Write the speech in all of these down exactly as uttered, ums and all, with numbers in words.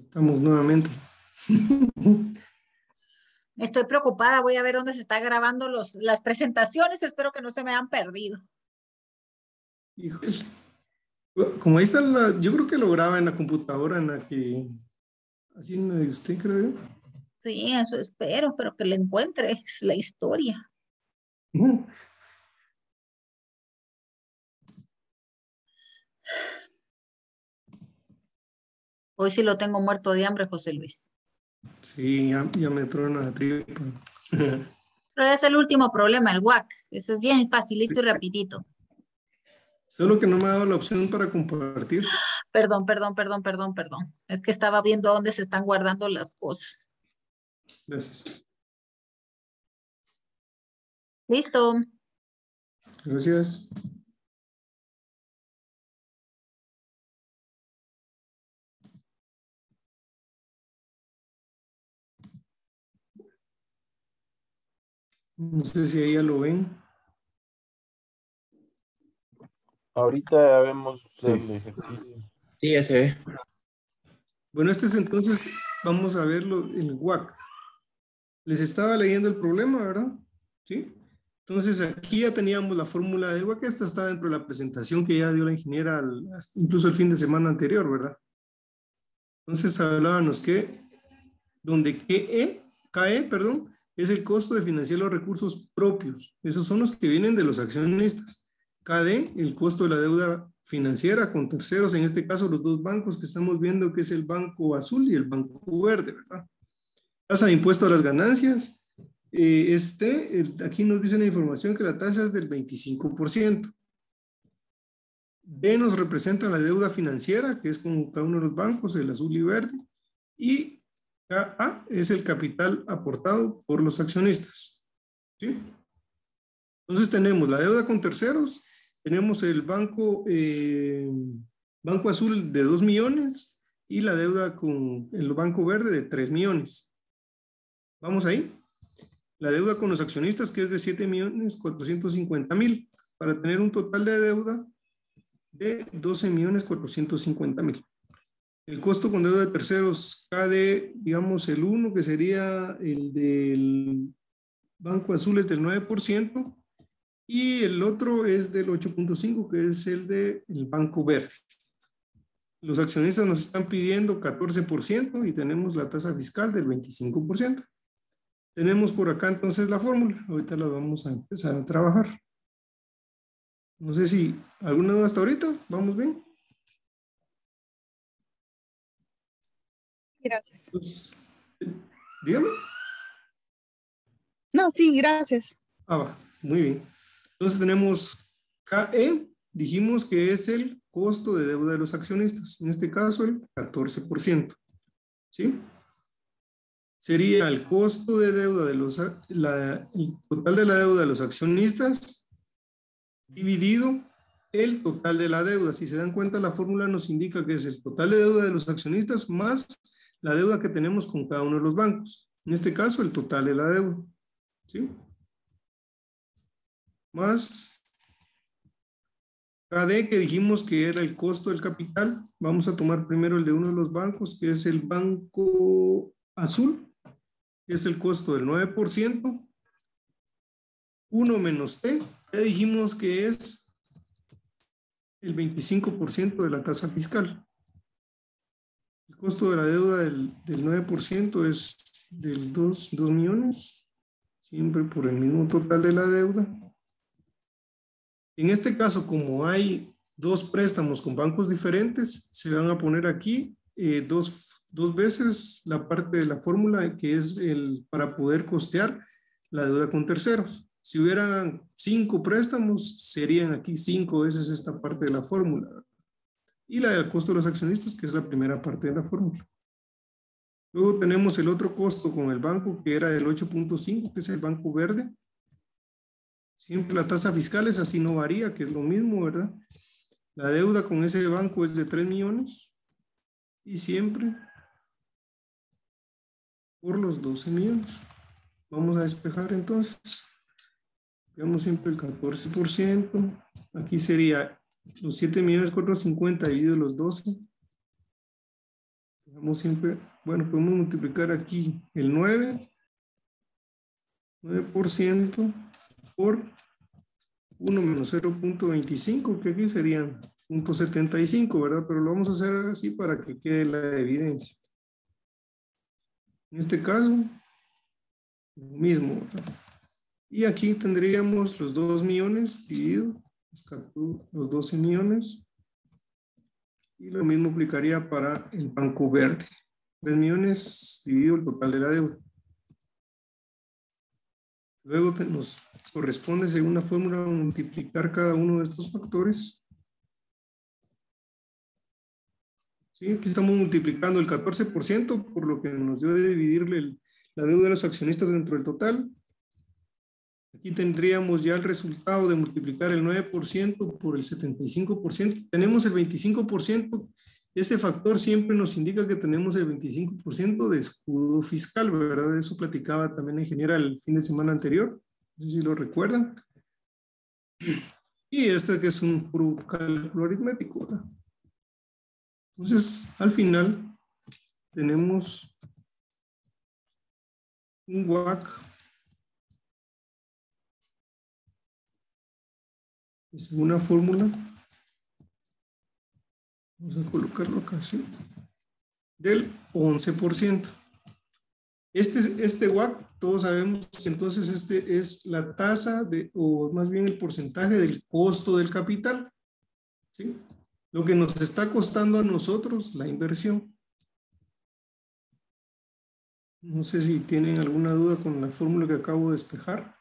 Estamos nuevamente. Estoy preocupada, voy a ver dónde se está grabando los, las presentaciones, espero que no se me hayan perdido. Híjole. Como ahí está, la, yo creo que lo graba en la computadora en la que, así en la de usted, creo yo. Sí, eso espero, pero que le encuentres la historia. Uh. Hoy sí lo tengo muerto de hambre, José Luis. Sí, ya, ya me trona la tripa. Pero es el último problema, el W A C. Ese es bien facilito y rapidito. Solo que no me ha dado la opción para compartir. Perdón, perdón, perdón, perdón, perdón. Es que estaba viendo dónde se están guardando las cosas. Gracias. Listo. Gracias. No sé si ahí ya lo ven. Ahorita vemos Sí. el ejercicio. Sí, ya se ve. Bueno, este es entonces, vamos a verlo, el W A C. Les estaba leyendo el problema, ¿verdad? Sí. Entonces aquí ya teníamos la fórmula del W A C. Esta está dentro de la presentación que ya dio la ingeniera al, incluso el fin de semana anterior, ¿verdad? Entonces hablábamos que donde K E, K E, perdón, es el costo de financiar los recursos propios. Esos son los que vienen de los accionistas. K D, el costo de la deuda financiera con terceros, en este caso los dos bancos que estamos viendo, que es el Banco Azul y el Banco Verde, ¿verdad? Tasa de impuesto a las ganancias. Eh, este, el, aquí nos dice la información que la tasa es del veinticinco por ciento. D nos representa la deuda financiera, que es con cada uno de los bancos, el azul y verde. Y K A es el capital aportado por los accionistas. ¿Sí? Entonces tenemos la deuda con terceros, tenemos el banco, eh, banco azul de dos millones y la deuda con el banco verde de tres millones. ¿Vamos ahí? La deuda con los accionistas, que es de siete millones cuatrocientos cincuenta mil, para tener un total de deuda de doce millones cuatrocientos cincuenta mil. El costo con deuda de terceros, K D, digamos el uno, que sería el del Banco Azul, es del nueve por ciento, y el otro es del ocho punto cinco por ciento, que es el del Banco Verde. Los accionistas nos están pidiendo catorce por ciento y tenemos la tasa fiscal del veinticinco por ciento. Tenemos por acá entonces la fórmula. Ahorita la vamos a empezar a trabajar. No sé si alguna duda hasta ahorita. ¿Vamos bien? Gracias. Entonces, dígame. No, sí, gracias. Ah, va. Muy bien. Entonces tenemos K E. Dijimos que es el costo de deuda de los accionistas. En este caso, el catorce por ciento. ¿Sí? Sería el costo de deuda de los, la, el total de la deuda de los accionistas dividido el total de la deuda. Si se dan cuenta, la fórmula nos indica que es el total de deuda de los accionistas más la deuda que tenemos con cada uno de los bancos. En este caso, el total de la deuda. ¿Sí? Más K D, que dijimos que era el costo del capital. Vamos a tomar primero el de uno de los bancos, que es el Banco Azul, que es el costo del nueve por ciento. uno menos T, ya dijimos que es el veinticinco por ciento de la tasa fiscal. El costo de la deuda del, del nueve por ciento es del dos millones, siempre por el mismo total de la deuda. En este caso, como hay dos préstamos con bancos diferentes, se van a poner aquí eh, dos, dos veces la parte de la fórmula que es el para poder costear la deuda con terceros. Si hubieran cinco préstamos, serían aquí cinco veces esta parte de la fórmula. Y la del costo de los accionistas, que es la primera parte de la fórmula. Luego tenemos el otro costo con el banco, que era del ocho punto cinco, que es el Banco Verde. Siempre la tasa fiscal es así, no varía, que es lo mismo, ¿verdad? La deuda con ese banco es de tres millones y siempre por los doce millones. Vamos a despejar entonces. Veamos siempre el catorce por ciento. Aquí sería los siete millones cuatrocientos cincuenta dividido los doce. Vamos siempre, bueno, podemos multiplicar aquí el nueve, nueve por ciento por uno menos cero punto veinticinco, que aquí serían cero punto setenta y cinco, ¿verdad? Pero lo vamos a hacer así para que quede la evidencia. En este caso, lo mismo, ¿verdad? Y aquí tendríamos los dos millones dividido los doce millones. Y lo mismo aplicaría para el Banco Verde. tres millones dividido el total de la deuda. Luego te, nos corresponde, según la fórmula, multiplicar cada uno de estos factores. ¿Sí? Aquí estamos multiplicando el catorce por ciento, por lo que nos dio de dividirle el, la deuda de los accionistas dentro del total. Aquí tendríamos ya el resultado de multiplicar el nueve por ciento por el setenta y cinco por ciento. Tenemos el veinticinco por ciento. Ese factor siempre nos indica que tenemos el veinticinco por ciento de escudo fiscal, ¿verdad? De eso platicaba también la ingeniera el fin de semana anterior. No sé si lo recuerdan. Y este que es un puro cálculo aritmético, ¿verdad? Entonces, al final, tenemos un W A C. Es una fórmula. Vamos a colocarlo acá, ¿sí? Del once por ciento. Este, este W A C, todos sabemos que entonces este es la tasa de, o más bien el porcentaje del costo del capital, ¿sí? Lo que nos está costando a nosotros la inversión. No sé si tienen alguna duda con la fórmula que acabo de despejar.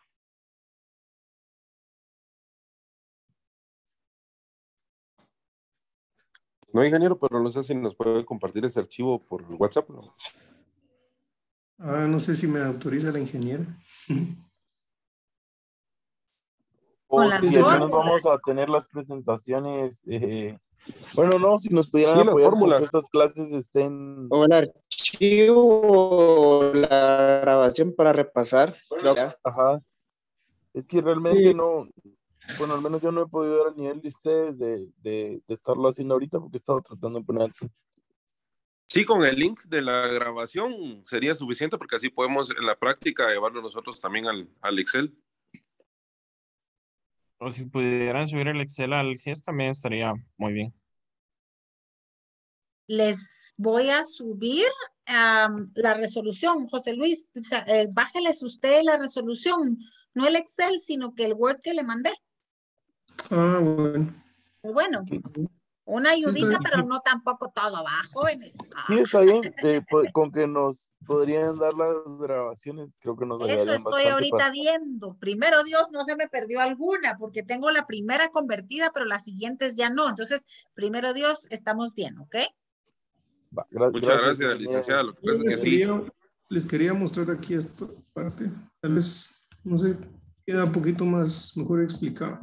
No, ingeniero, pero no sé si nos puede compartir ese archivo por WhatsApp, ¿no? Ah, no sé si me autoriza la ingeniera. O las si aquí nos fórmulas. vamos a tener las presentaciones. eh, Bueno, no, si nos pudieran Sí, las apoyar con que fórmulas. estas clases estén. O el archivo, la grabación para repasar. Creo que- Ajá. Es que realmente no, bueno, al menos yo no he podido ver al nivel de ustedes de, de, de estarlo haciendo ahorita porque he estado tratando de poner aquí. Sí, con el link de la grabación sería suficiente porque así podemos en la práctica llevarlo nosotros también al, al Excel. O si pudieran subir el Excel al G E S también estaría muy bien. Les voy a subir um, la resolución, José Luis, o sea, eh, bájeles usted la resolución, no el Excel, sino que el Word que le mandé. Ah, bueno. Bueno, Ok. una Sí, está ayudita, bien. pero no tampoco todo abajo. jóvenes. Ah, Sí, está bien. eh, po- con que nos podrían dar las grabaciones, creo que nos eso ayudarían estoy bastante. ahorita para- viendo. Primero Dios, no se me perdió alguna, porque tengo la primera convertida, pero las siguientes ya no. Entonces, primero Dios, estamos bien, ¿ok? Va, gra- Muchas gracias, ingeniero. licenciada. Lo que Yo pasa es les que sí. quería, les quería mostrar aquí esta parte. Tal vez, no sé, queda un poquito más mejor explicado.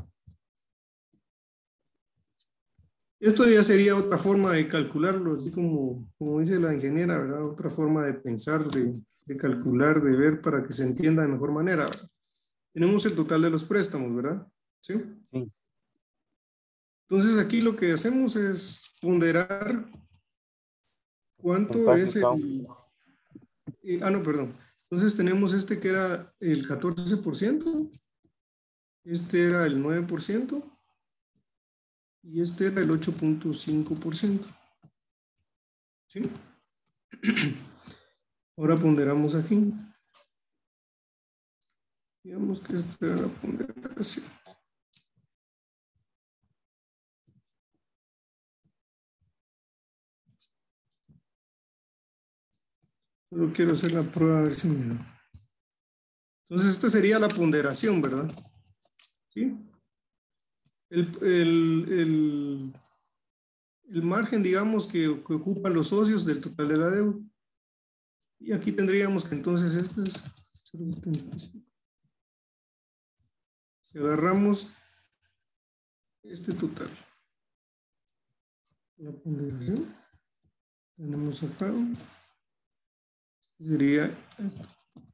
Esto ya sería otra forma de calcularlo, así como, como dice la ingeniera, ¿verdad? Otra forma de pensar, de, de calcular, de ver para que se entienda de mejor manera, ¿verdad? Tenemos el total de los préstamos, ¿verdad? ¿Sí? Sí. Entonces aquí lo que hacemos es ponderar cuánto Porcentaje es cada el... eh, ah, no, perdón. Entonces tenemos este que era el catorce por ciento, este era el nueve por ciento y este era el ocho punto cinco por ciento. ¿Sí? Ahora ponderamos aquí. Digamos que esta era la ponderación. Solo quiero hacer la prueba a ver si me da. Entonces esta sería la ponderación, ¿verdad? ¿Sí? El, el, el, el margen, digamos, que, que ocupan los socios del total de la deuda. Y aquí tendríamos que entonces este es cero punto setenta y cinco. Si agarramos este total, la ponderación, tenemos acá, este sería esto.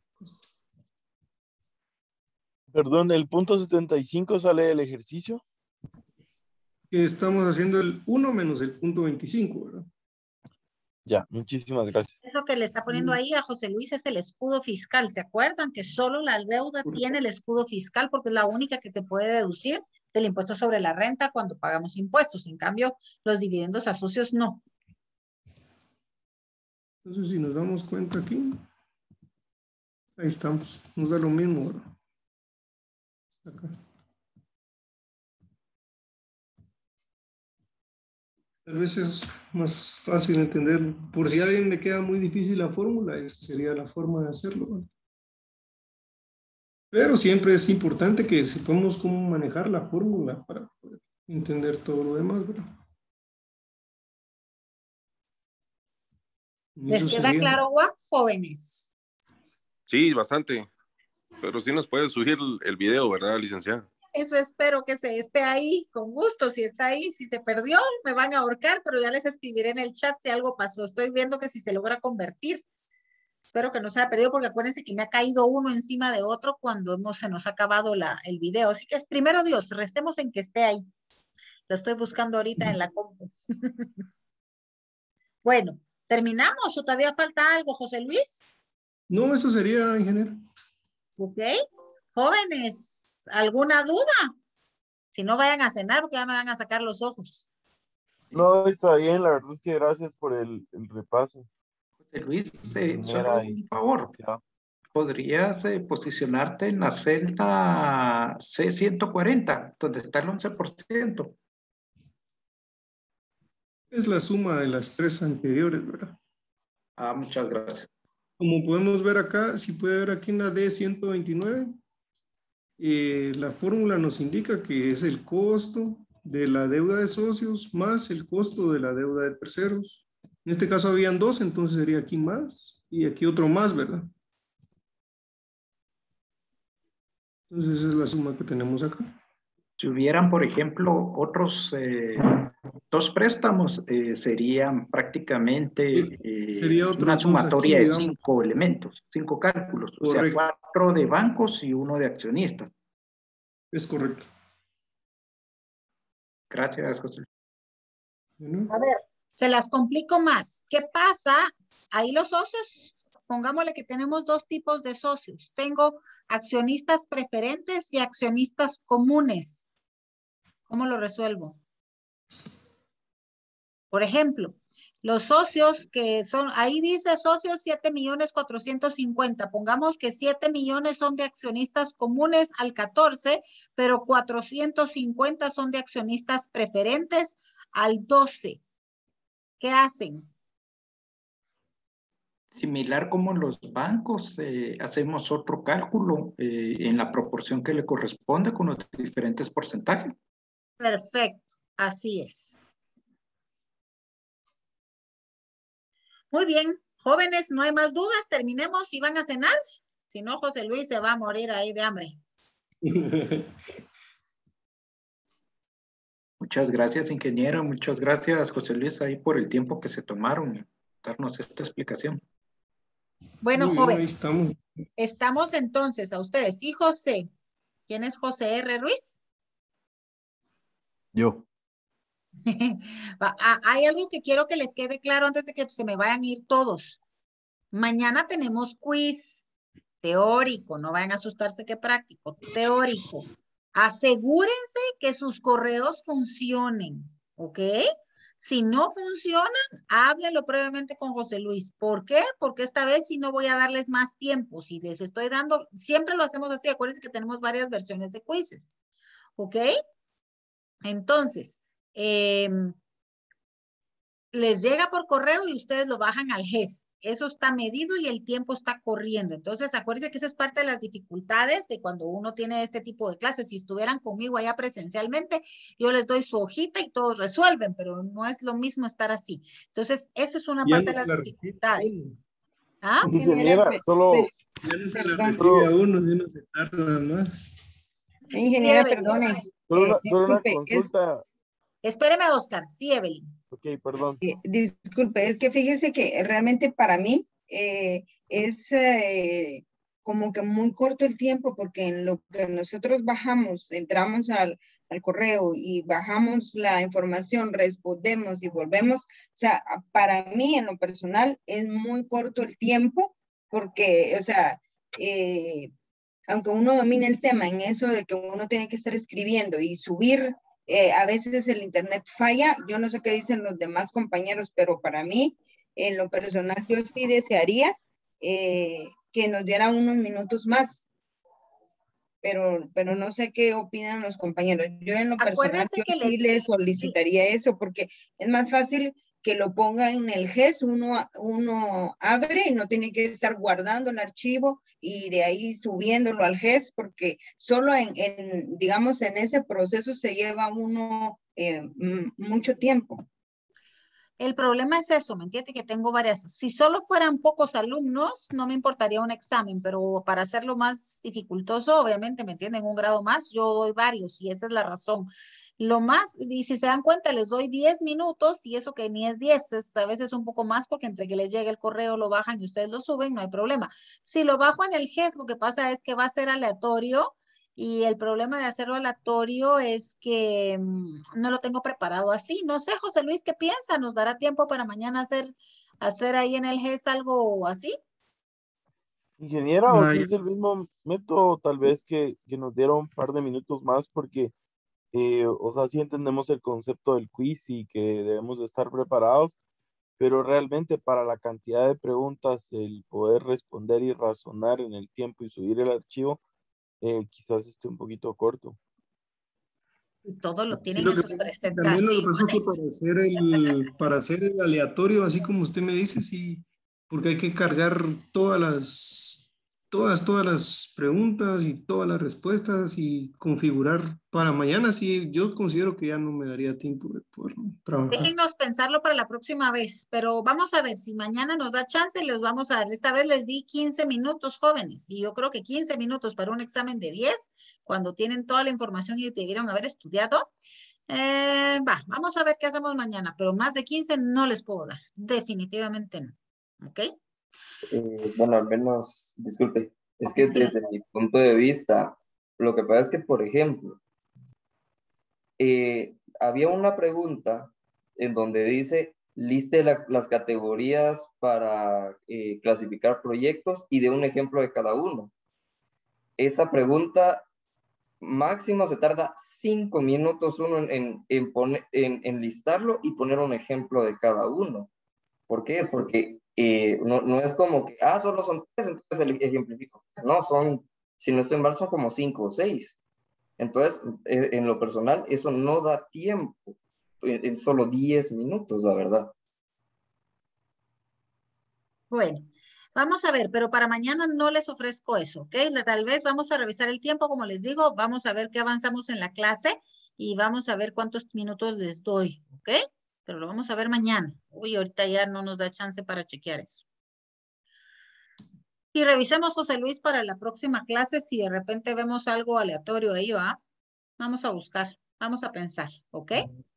Perdón, el punto setenta y cinco sale del ejercicio. Que estamos haciendo el uno menos el punto veinticinco, ¿verdad? Ya, muchísimas gracias. Eso que le está poniendo ahí a José Luis es el escudo fiscal. ¿Se acuerdan que solo la deuda tiene el escudo fiscal porque es la única que se puede deducir del impuesto sobre la renta cuando pagamos impuestos? En cambio, los dividendos a socios no. Entonces, si nos damos cuenta aquí, ahí estamos. Nos da lo mismo, ¿verdad? Acá. Tal vez es más fácil entender. Por si a alguien le queda muy difícil la fórmula, esa sería la forma de hacerlo, ¿verdad? Pero siempre es importante que sepamos cómo manejar la fórmula para poder entender todo lo demás, ¿verdad? ¿Les Eso queda sería. claro, Juan, jóvenes? Sí, bastante. Pero sí nos puede subir el, el video, ¿verdad, licenciada? Eso espero que se esté ahí, con gusto. Si está ahí, si se perdió, me van a ahorcar, pero ya les escribiré en el chat si algo pasó. Estoy viendo que si se logra convertir. Espero que no se haya perdido, porque acuérdense que me ha caído uno encima de otro cuando no se nos ha acabado la, el video. Así que es primero Dios, recemos en que esté ahí. Lo estoy buscando ahorita en la compu. Bueno, ¿terminamos o todavía falta algo, José Luis? No, eso sería, ingeniero. Ok. Jóvenes, ¿alguna duda? Si no, vayan a cenar porque ya me van a sacar los ojos. No, está bien, la verdad es que gracias por el, el repaso. José Luis, eh, Ingeniera solo y un favor. licenciado. ¿Podrías eh, posicionarte en la celda C ciento cuarenta, donde está el once por ciento? Es la suma de las tres anteriores, ¿verdad? Ah, muchas gracias. Como podemos ver acá, si puede ver aquí en la D ciento veintinueve, eh, la fórmula nos indica que es el costo de la deuda de socios más el costo de la deuda de terceros. En este caso habían dos, entonces sería aquí más y aquí otro más, ¿verdad? Entonces esa es la suma que tenemos acá. Si hubieran, por ejemplo, otros eh, dos préstamos, eh, serían prácticamente eh, Sería otros una dos sumatoria aquí, de digamos. cinco elementos, cinco cálculos, o Correcto. sea, cuatro de bancos y uno de accionistas. Es correcto. Gracias, José. Bueno, A ver, se las complico más. ¿Qué pasa? Ahí los socios, pongámosle que tenemos dos tipos de socios. Tengo accionistas preferentes y accionistas comunes. ¿Cómo lo resuelvo? Por ejemplo, los socios que son, ahí dice socios siete millones cuatrocientos cincuenta. Pongamos que siete millones son de accionistas comunes al catorce, pero cuatrocientos cincuenta son de accionistas preferentes al doce. ¿Qué hacen? Similar como los bancos, eh, hacemos otro cálculo eh, en la proporción que le corresponde con los diferentes porcentajes. Perfecto, así es. Muy bien, jóvenes, no hay más dudas, terminemos y van a cenar. Si no, José Luis se va a morir ahí de hambre. Muchas gracias, ingeniero. Muchas gracias, José Luis, ahí por el tiempo que se tomaron en darnos esta explicación. Bueno, muy bien, ahí jóvenes, estamos. estamos entonces a ustedes. Y José, ¿quién es José R. Ruiz? Yo. Va, ah, hay algo que quiero que les quede claro antes de que se me vayan a ir todos. Mañana tenemos quiz teórico, no vayan a asustarse que práctico, teórico. Asegúrense que sus correos funcionen, ¿ok? Si no funcionan, háblenlo previamente con José Luis. ¿Por qué? Porque esta vez sí no voy a darles más tiempo. Si les estoy dando, siempre lo hacemos así. Acuérdense que tenemos varias versiones de quizzes, ¿ok? Entonces, eh, les llega por correo y ustedes lo bajan al G E S. Eso está medido y el tiempo está corriendo. Entonces, acuérdense que esa es parte de las dificultades de cuando uno tiene este tipo de clases. Si estuvieran conmigo allá presencialmente, yo les doy su hojita y todos resuelven, pero no es lo mismo estar así. Entonces, esa es una Ya parte no de las la dificultades. recibe ¿Ah? Ingeniera, me- solo, me- uno. Ya no se la Perdón. recibe a uno, ya no se tarda más. Ingeniera, Sí, Evelyn. perdone. solo, eh, una, solo una disculpe, es, consulta. Espéreme, Oscar. Sí, Evelyn. Ok, perdón. eh, disculpe, es que fíjese que realmente para mí eh, es eh, como que muy corto el tiempo, porque en lo que nosotros bajamos, entramos al, al correo y bajamos la información, respondemos y volvemos. O sea, para mí en lo personal es muy corto el tiempo porque, o sea, eh, aunque uno domine el tema en eso de que uno tiene que estar escribiendo y subir, eh, a veces el internet falla. Yo no sé qué dicen los demás compañeros, pero para mí, en lo personal, yo sí desearía eh, que nos dieran unos minutos más. Pero, pero no sé qué opinan los compañeros. Yo en lo personal, Acuérdense yo que sí les... les solicitaría eso, porque es más fácil que lo ponga en el G E S, uno, uno abre y no tiene que estar guardando el archivo y de ahí subiéndolo al G E S, porque solo en, en digamos, en ese proceso se lleva uno eh, mucho tiempo. El problema es eso, ¿me entiendes? Que tengo varias. Si solo fueran pocos alumnos, no me importaría un examen, pero para hacerlo más dificultoso, obviamente, ¿me entienden? Un grado más, yo doy varios y esa es la razón. Lo más, y si se dan cuenta, les doy diez minutos y eso que ni es diez, es a veces un poco más porque entre que les llegue el correo lo bajan y ustedes lo suben, no hay problema. Si lo bajo en el G E S, lo que pasa es que va a ser aleatorio. Y el problema de hacerlo aleatorio es que mmm, no lo tengo preparado así. No sé, José Luis, ¿qué piensa? ¿Nos dará tiempo para mañana hacer, hacer ahí en el G E S algo así? Ingeniera, o Ah, si ya. es el mismo método, tal vez que, que nos diera un par de minutos más, porque, eh, o sea, sí entendemos el concepto del quiz y que debemos de estar preparados, pero realmente para la cantidad de preguntas, el poder responder y razonar en el tiempo y subir el archivo, eh, quizás esté un poquito corto. Y todo lo Sí, tienen lo en que sus pasa es que también lo que pasa es que presentaciones. para hacer el, para hacer el aleatorio, así como usted me dice, sí, porque hay que cargar todas las, todas, todas las preguntas y todas las respuestas y configurar para mañana, sí, yo considero que ya no me daría tiempo de poder trabajar. Déjennos pensarlo para la próxima vez, pero vamos a ver si mañana nos da chance, les vamos a dar. Esta vez les di quince minutos, jóvenes, y yo creo que quince minutos para un examen de diez, cuando tienen toda la información y debieron haber estudiado. Eh, va, vamos a ver qué hacemos mañana, pero más de quince no les puedo dar, definitivamente no. ¿Ok? Eh, bueno, al menos, disculpe, es Ok, que dime. desde mi punto de vista, lo que pasa es que, por ejemplo, eh, había una pregunta en donde dice, liste la- las categorías para eh, clasificar proyectos y de un ejemplo de cada uno. Esa pregunta máximo se tarda cinco minutos uno en, en, en, pone- en, en listarlo y poner un ejemplo de cada uno. ¿Por qué? Porque eh, no, no es como que, ah, solo son tres, entonces el ejemplifico. No, son, si no estoy mal, son como cinco o seis. Entonces, eh, en lo personal, eso no da tiempo en, en solo diez minutos, la verdad. Bueno, vamos a ver, pero para mañana no les ofrezco eso, ¿ok? La- Tal vez vamos a revisar el tiempo, como les digo, vamos a ver qué avanzamos en la clase y vamos a ver cuántos minutos les doy, ¿ok? Pero lo vamos a ver mañana. Uy, ahorita ya no nos da chance para chequear eso. Y revisemos, José Luis, para la próxima clase, si de repente vemos algo aleatorio ahí, ¿va? Vamos a buscar, vamos a pensar, ¿ok?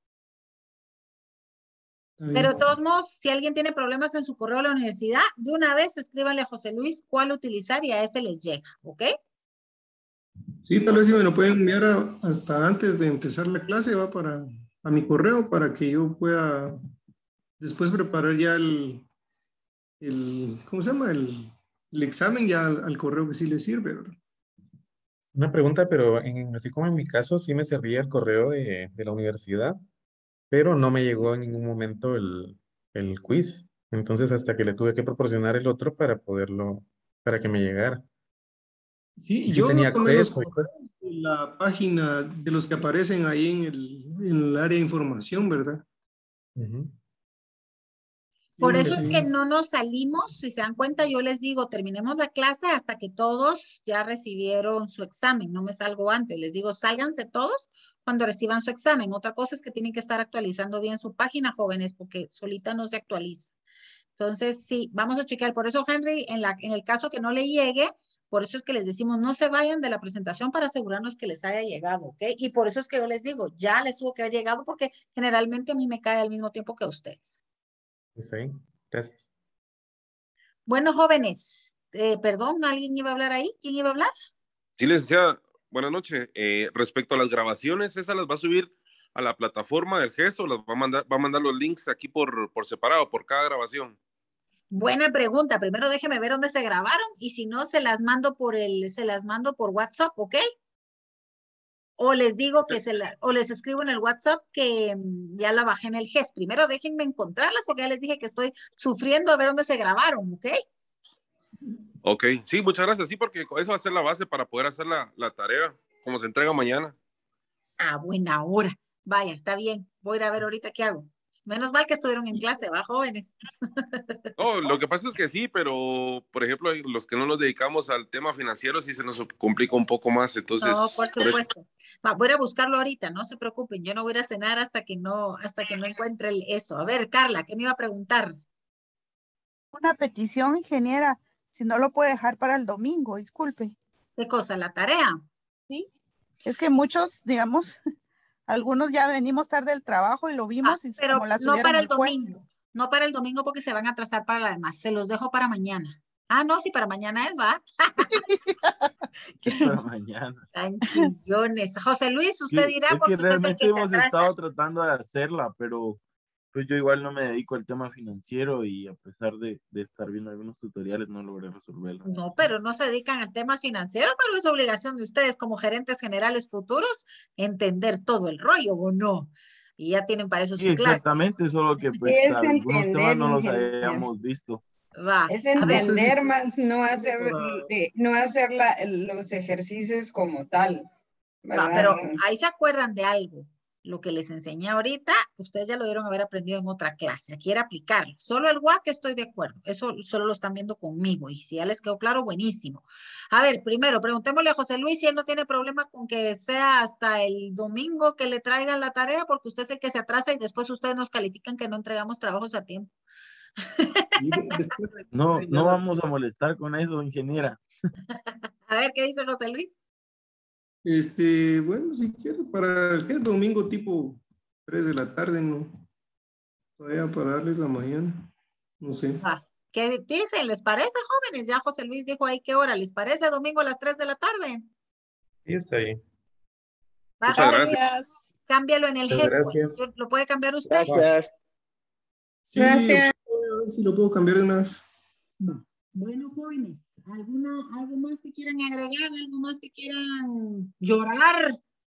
Está Pero de bien. todos modos, si alguien tiene problemas en su correo a la universidad, de una vez escríbanle a José Luis cuál utilizar y a ese les llega, ¿ok? Sí, tal vez si me lo pueden enviar a- hasta antes de empezar la clase, va para a mi correo para que yo pueda después preparar ya el, el ¿cómo se llama? El, el examen ya al, al correo que sí le sirve, ¿verdad? Una pregunta, pero en, así como en mi caso, sí me servía el correo de, de la universidad, pero no me llegó en ningún momento el, el quiz. Entonces, hasta que le tuve que proporcionar el otro para poderlo, para que me llegara. Sí, Y sí yo tenía tomé los acceso y todo. correos de la página de los que aparecen ahí en el, en el área de información, ¿verdad? Ujú. Por Sí, eso es que sí. no nos salimos, si se dan cuenta, yo les digo, terminemos la clase hasta que todos ya recibieron su examen, no me salgo antes, les digo, sálganse todos cuando reciban su examen. Otra cosa es que tienen que estar actualizando bien su página, jóvenes, porque solita no se actualiza. Entonces, sí, vamos a chequear. Por eso, Henry, en, la, en el caso que no le llegue, por eso es que les decimos, no se vayan de la presentación para asegurarnos que les haya llegado, ¿ok? Y por eso es que yo les digo, ya les tuvo que haber llegado porque generalmente a mí me cae al mismo tiempo que a ustedes. Está bien. Gracias. Bueno, jóvenes, eh, perdón, ¿alguien iba a hablar ahí? ¿Quién iba a hablar? Sí, licenciada, buenas noches. Eh, respecto a las grabaciones, ¿esas las va a subir a la plataforma del G E S o las va a mandar, va a mandar los links aquí por, por separado, por cada grabación? Buena pregunta. Primero déjeme ver dónde se grabaron y si no, se las mando por el, se las mando por WhatsApp, ¿ok? O les digo que se la, o les escribo en el WhatsApp que mm, ya la bajé en el G E S. Primero déjenme encontrarlas porque ya les dije que estoy sufriendo a ver dónde se grabaron, ¿ok? Ok, sí, muchas gracias. Sí, porque eso va a ser la base para poder hacer la, la tarea, como se entrega mañana. A buena hora. Vaya, está bien. Voy a ir a ver ahorita qué hago. Menos mal que estuvieron en clase, ¿va, jóvenes? No, lo que pasa es que sí, pero por ejemplo, los que no nos dedicamos al tema financiero sí se nos complica un poco más, entonces... No, por por eso- supuesto. Va, voy a ir a buscarlo ahorita, no se preocupen. Yo no voy a ir a cenar hasta que no, hasta que no encuentre el- eso. A ver, Carla, ¿qué me iba a preguntar? Una petición, ingeniera, si no lo puede dejar para el domingo, disculpe. ¿Qué cosa? ¿La tarea? Sí, es que muchos, digamos, algunos ya venimos tarde del trabajo y lo Ah, vimos y pero como la no subieron para el el jueves. domingo. No para el domingo porque se van a atrasar para la demás. Se los dejo para mañana. Ah, no, sí, para mañana es, ¿va? Para mañana. Tan chillones. José Luis, Sí, usted dirá es que porque usted es el realmente que se hemos atrasa. estado tratando de hacerla, pero pues yo igual no me dedico al tema financiero y a pesar de, de estar viendo algunos tutoriales no logré resolverla. No, pero no se dedican al tema financiero, pero es obligación de ustedes como gerentes generales futuros entender todo el rollo, ¿o no? Y ya tienen para eso Sí, su clase. exactamente, solo que pues Es algunos temas entender, no los ingeniero. habíamos visto. Va, Es a ver, No sé si- entender más, no hacer, eh, no hacer la- los ejercicios como tal, va, ¿verdad? pero No. ahí se acuerdan de algo. Lo que les enseñé ahorita, ustedes ya lo debieron haber aprendido en otra clase. Aquí era aplicarlo. Solo el W A C estoy de acuerdo. Eso solo lo están viendo conmigo. Y si ya les quedó claro, buenísimo. A ver, primero, preguntémosle a José Luis si él no tiene problema con que sea hasta el domingo que le traigan la tarea, porque usted es el que se atrasa y después ustedes nos califican que no entregamos trabajos a tiempo. Y de- después de- No, ya no la- vamos a molestar con eso, ingeniera. A ver, ¿qué dice José Luis? Este, bueno, si quiere, para el ¿qué? Domingo tipo tres de la tarde, ¿no? Todavía para darles la mañana. No sé. Va. ¿Qué dicen? ¿Les parece, jóvenes? Ya José Luis dijo ahí qué hora. ¿Les parece domingo a las tres de la tarde? Sí, está ahí. Va, Muchas José gracias. Luis, cámbialo en el Muchas G E S, pues. gracias. Yo- ¿Lo puede cambiar usted? Gracias. Sí, Gracias. voy a ver si lo puedo cambiar de una vez. No. Bueno, jóvenes, ¿alguna, ¿algo más que quieran agregar? ¿Algo más que quieran llorar?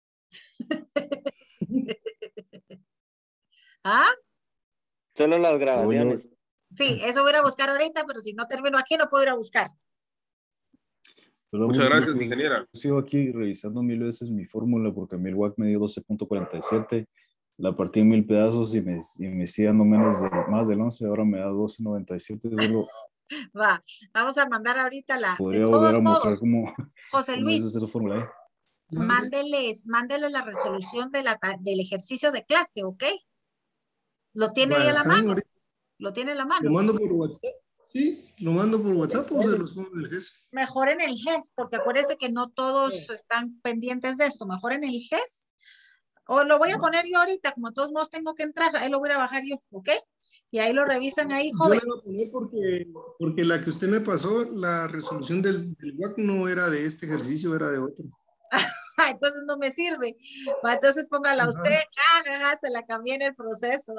¿Ah? Solo las grabaciones. Sí, eso voy a ir a buscar ahorita, pero si no termino aquí, no puedo ir a buscar. Perdón, Muchas yo gracias, sigo- ingeniera. yo Sigo aquí revisando mil veces mi fórmula porque a mí el W A C me dio doce punto cuarenta y siete. La partí en mil pedazos y me, y me sigue dando menos de, más del once. Ahora me da doce punto noventa y siete. Solo Va, vamos a mandar ahorita la. De podría volver todos a mostrar modos, cómo, José cómo es Luis, esa fórmula. ¿eh? mándeles, mándeles la resolución de la, ta- del ejercicio de clase, ¿ok? ¿Lo tiene ahí Va, a la está bien, mano? ahorita ¿Lo tiene a la lo mano? mando por WhatsApp. Sí, lo mando por WhatsApp o se los pongo en el G E S. Mejor en el G E S, porque acuérdense que no todos están pendientes de esto. Mejor en el G E S. O lo voy a poner yo ahorita, como de todos modos tengo que entrar, ahí lo voy a bajar yo, ¿ok? Y ahí lo revisan ahí, Yo le jóvenes. voy a poner porque, porque la que usted me pasó, la resolución del, del W A C no era de este ejercicio, era de otro. Ah, entonces no me sirve. Va, entonces póngala Ajá. usted, ah, se la cambié en el proceso.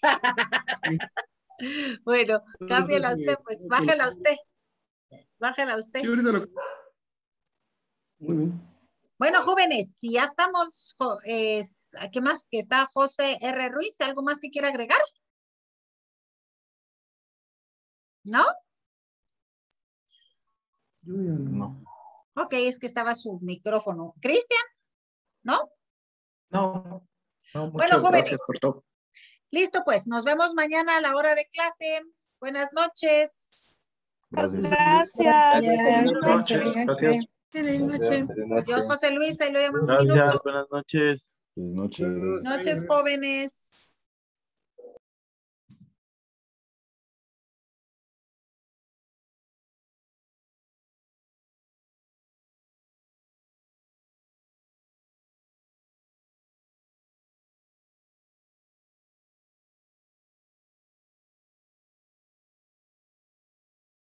Bueno, cámbiala Entonces, usted, eh, pues, creo que- bájela usted. Bájela usted. Sí, ahorita lo... Muy bien. Bueno, jóvenes, si ya estamos, jo- es- ¿qué más? Que está José R. Ruiz, ¿algo más que quiera agregar? ¿No? Yo ya no. No. Ok, es que estaba su micrófono. ¿Cristian? ¿No? No, no, muchas Bueno, jóvenes. gracias por todo. Listo, pues, nos vemos mañana a la hora de clase. Buenas noches. Gracias. Gracias. Buenas Buenas noches. Gracias. Buenas Buenas noches. Dios, José Luis, ahí lo llamo en un Gracias, minuto. buenas noches. Buenas noches. Noches, jóvenes.